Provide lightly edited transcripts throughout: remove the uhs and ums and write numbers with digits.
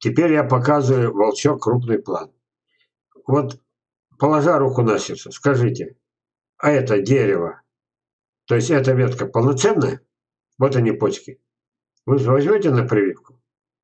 Теперь я показываю, волчок, крупный план. Вот, положа руку на сердце, скажите, а это дерево, то есть эта ветка полноценная? Вот они почки. Вы возьмете на прививку?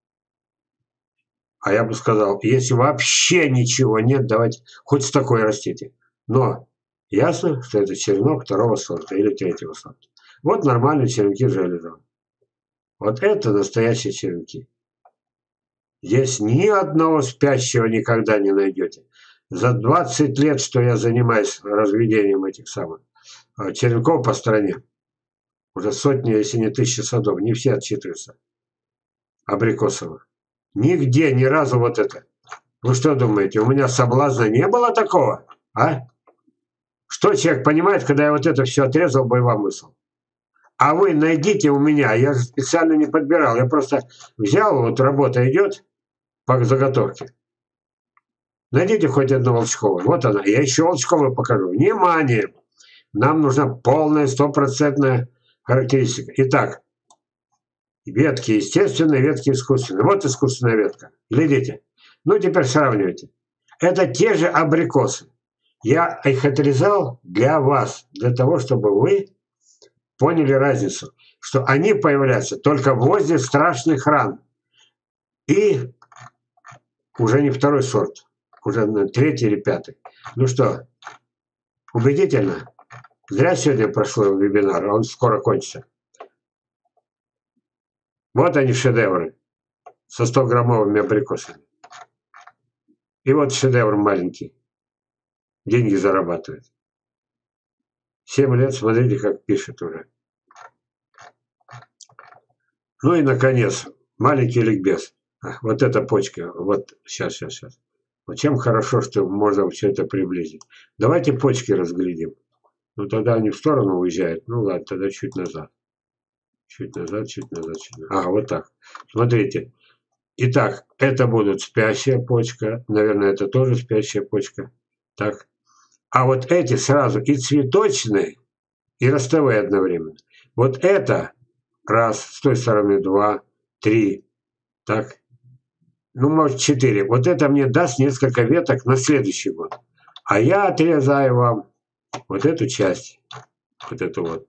А я бы сказал, если вообще ничего нет, давайте хоть с такой растите. Но ясно, что это черенок второго сорта или третьего сорта. Вот нормальные черенки железа. Вот это настоящие черенки. Здесь ни одного спящего никогда не найдете. За 20 лет, что я занимаюсь разведением этих самых черенков по стране, уже сотни, если не тысячи садов, не все отчитываются абрикосовых. Нигде, ни разу вот это. Вы что думаете, у меня соблазна не было такого? А? Что человек понимает, когда я вот это все отрезал, боевомысл? А вы найдите у меня, я же специально не подбирал, я просто взял, вот работа идет по заготовке. Найдите хоть одну волчковую. Вот она. Я еще волчковую покажу. Внимание! Нам нужна полная, стопроцентная характеристика. Итак, ветки естественные, ветки искусственные. Вот искусственная ветка. Глядите. Ну, теперь сравнивайте. Это те же абрикосы. Я их отрезал для вас, для того, чтобы вы поняли разницу, что они появляются только возле страшных ран. И уже не второй сорт, уже третий или пятый. Ну что, убедительно? Зря сегодня прошло вебинар, он скоро кончится. Вот они шедевры со 100-граммовыми абрикосами. И вот шедевр маленький. Деньги зарабатывает. 7 лет, смотрите, как пишет уже. Ну и, наконец, маленький ликбез. Вот эта почка. Вот, сейчас. Вот чем хорошо, что можно все это приблизить. Давайте почки разглядим. Ну, тогда они в сторону уезжают. Ну, ладно, тогда чуть назад. Чуть назад. Ага, вот так. Смотрите. Итак, это будут спящая почка. Наверное, это тоже спящая почка. Так. А вот эти сразу и цветочные, и ростовые одновременно. Вот это раз, с той стороны 2, 3. Так. Ну, может, 4. Вот это мне даст несколько веток на следующий год. А я отрезаю вам вот эту часть. Вот эту вот.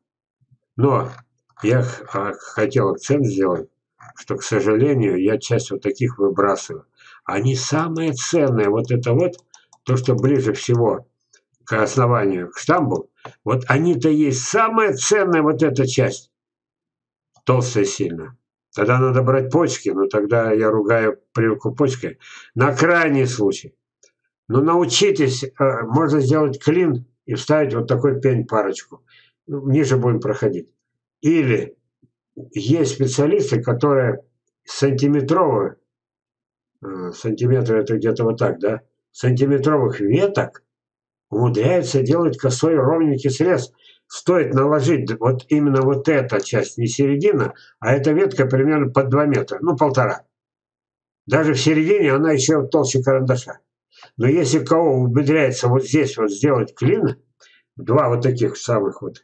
Но я хотел акцент сделать, что, к сожалению, я часть вот таких выбрасываю. Они самые ценные. Вот это вот, то, что ближе всего к основанию, к штамбу, вот они-то есть самая ценная вот эта часть. Толстая сильно. Тогда надо брать почки, но тогда я ругаю прививку почкой. На крайний случай. Но научитесь, можно сделать клин и вставить вот такой пень парочку. Ниже будем проходить. Или есть специалисты, которые сантиметровые, сантиметры это где-то вот так, да, сантиметровых веток умудряются делать косой ровненький срез. Стоит наложить вот именно вот эта часть, не середина, а эта ветка примерно под 2 метра, ну 1,5. Даже в середине она еще толще карандаша. Но если кого умудряется вот здесь вот сделать клин, 2 вот таких самых вот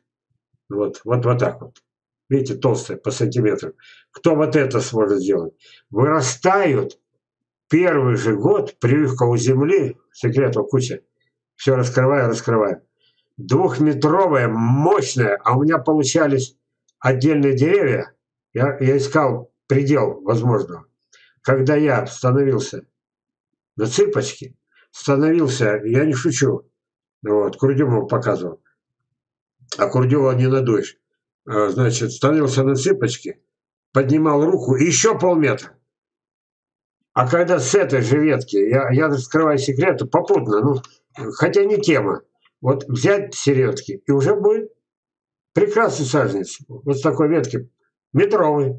так вот. Видите, толстая по сантиметру. Кто вот это сможет сделать? Вырастают первый же год, прививка у земли, секретов куча. Все раскрываю. 2-метровая, мощная, а у меня получались отдельные деревья. Я искал предел возможного. Когда я становился на цыпочки, я не шучу, вот, Курдюмову показывал, а Курдюмова не надуешь. Значит, становился на цыпочки, поднимал руку и еще полметра. А когда с этой же ветки, я раскрываю секреты попутно, ну, хотя не тема, вот взять середки, и уже будет прекрасный саженец. Вот с такой ветки, метровый.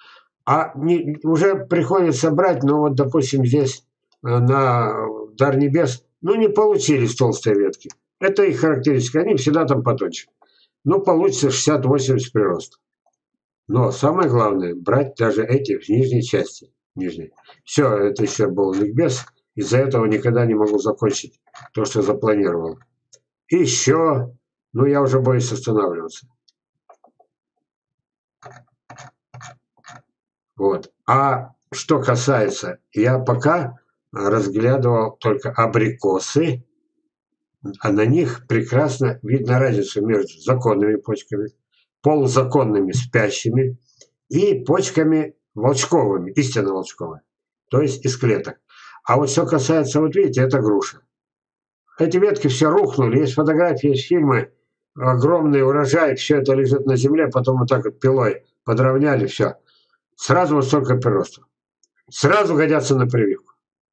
Уже приходится брать, ну вот, допустим, здесь на Дар Небес, ну, не получились толстые ветки. Это их характеристика, они всегда там потоньше. Ну, получится 60-80 прирост. Но самое главное, брать даже эти в нижней части. Нижней. Все, это еще был ликбез. Из-за этого никогда не могу закончить то, что запланировал. И еще, ну, я уже боюсь останавливаться. Вот. А что касается, я пока разглядывал только абрикосы, а на них прекрасно видно разницу между законными почками, полузаконными спящими и почками волчковыми, истинно волчковыми, то есть из клеток. А вот что касается, вот видите, это груша. Эти ветки все рухнули, есть фотографии, есть фильмы, огромный урожай, все это лежит на земле, потом вот так вот пилой подровняли, все. Сразу вот столько приростов. Сразу годятся на прививку.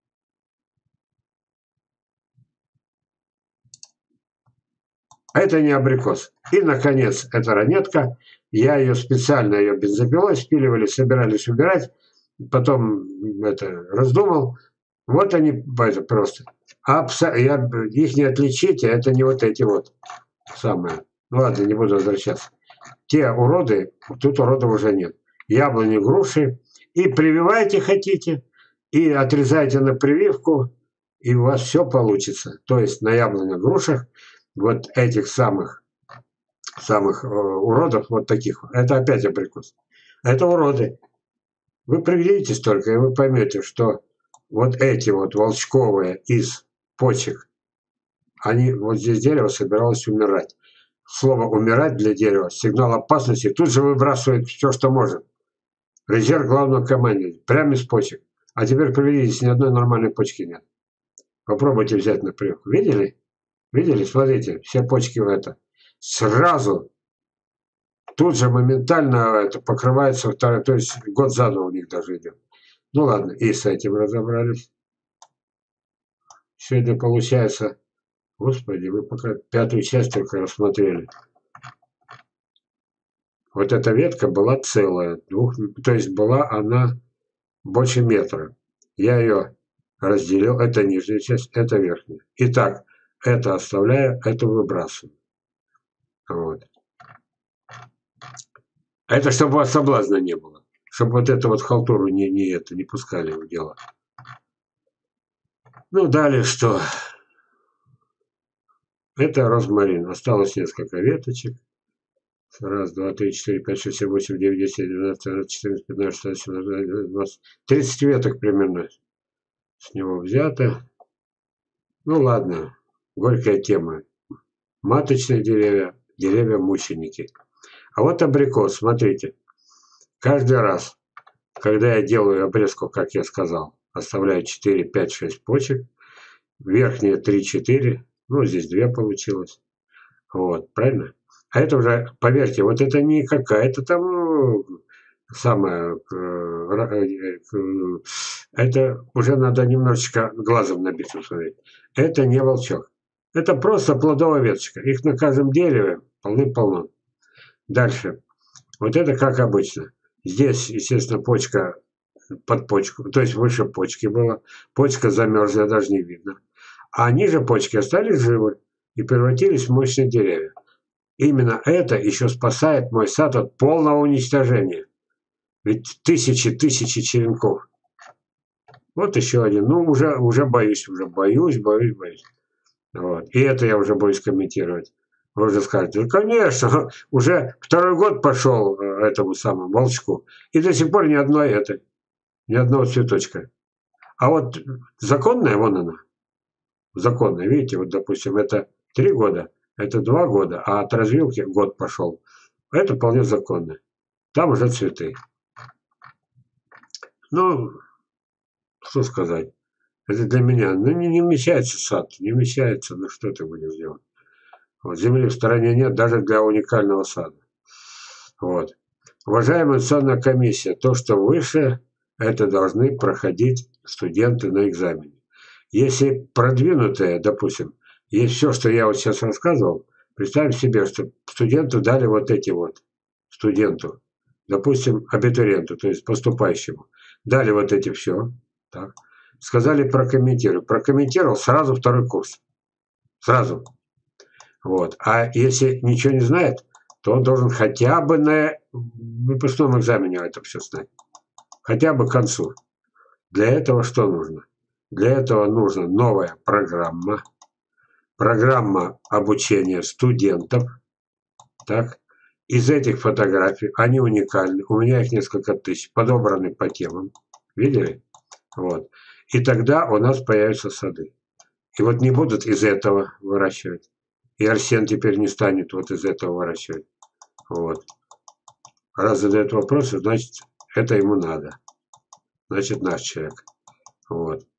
Это не абрикос. И, наконец, эта ранетка. Я ее специально, ее бензопилой спиливали, собирались убирать. Потом это раздумал. Вот они, это просто. Их не отличите, это не вот эти вот самые. Ну ладно, не буду возвращаться. Те уроды, тут уродов уже нет. Яблони, груши. И прививайте хотите, и отрезайте на прививку, и у вас все получится. То есть на яблонях, грушах вот этих самых уродов, вот таких, это опять абрикос. Это уроды. Вы приглядитесь только, и вы поймете, что вот эти вот волчковые из почек, они, вот здесь дерево собиралось умирать. Слово «умирать» для дерева – сигнал опасности. Тут же выбрасывает все, что может. Резерв главного командования. Прямо из почек. А теперь приглядитесь, ни одной нормальной почки нет. Попробуйте взять на прививку. Видели? Видели? Смотрите, все почки в это. Сразу, тут же моментально это покрывается второй, то есть год заново у них даже идет. Ну ладно, и с этим разобрались. Сегодня получается, господи, вы пока пятую часть только рассмотрели. Вот эта ветка была целая, то есть была она больше метра. Я ее разделил, это нижняя часть, это верхняя. Итак, это оставляю, это выбрасываю. Вот. Это чтобы у вас соблазна не было. Чтобы вот эту вот халтуру не пускали в дело. Ну, далее что? Это розмарин. Осталось несколько веточек. Раз, два, три, четыре, пять, шесть, семь, восемь, девять, десять, 12, 14, 15, 16, 17, 20. 30 веток примерно с него взято. Ну, ладно. Горькая тема. Маточные деревья, деревья-мученики. А вот абрикос, смотрите. Каждый раз, когда я делаю обрезку, как я сказал, оставляю 4, 5, 6 почек. Верхние 3-4, ну, здесь 2 получилось. Вот, правильно? А это уже, поверьте, вот это не какая-то там самое, это уже надо немножечко глазом набить смотреть. Это не волчок. Это просто плодовая веточка. Их на каждом дереве полным-полно. Дальше. Вот это как обычно. Здесь, естественно, почка под почку, то есть выше почки была. Почка замерзла, даже не видно. А ниже почки остались живы и превратились в мощные деревья. Именно это еще спасает мой сад от полного уничтожения. Ведь тысячи черенков. Вот еще один. Ну, уже боюсь. Вот. И это я уже боюсь комментировать. Вы уже скажете, ну, конечно, уже второй год пошел этому самому волчку. И до сих пор ни одного цветочка. А вот законная, вон она. Законная, видите, вот, допустим, это 3 года, это 2 года, а от развилки год пошел. Это вполне законно. Там уже цветы. Ну, что сказать. Это для меня, ну, не вмещается сад, не вмещается, ну, что ты будешь делать. Вот, земли в стороне нет даже для уникального сада. Вот. Уважаемая национальная комиссия, то, что выше, это должны проходить студенты на экзамене. Если продвинутые, допустим, есть все, что я вот сейчас рассказывал, представим себе, что студенту дали вот эти вот, студенту, допустим, абитуриенту, то есть поступающему, дали вот эти все, так, сказали прокомментируй. Прокомментировал сразу второй курс. Сразу. Вот. А если ничего не знает, то он должен хотя бы на выпускном экзамене это все знать. Хотя бы к концу. Для этого что нужно? Для этого нужна новая программа. Программа обучения студентов. Так. Из этих фотографий, они уникальны. У меня их несколько тысяч, подобраны по темам. Видели? Вот. И тогда у нас появятся сады. И вот не будут из этого выращивать. И Арсен теперь не станет вот из этого выращивать. Вот. Раз задает вопросы, значит, это ему надо. Значит, наш человек. Вот.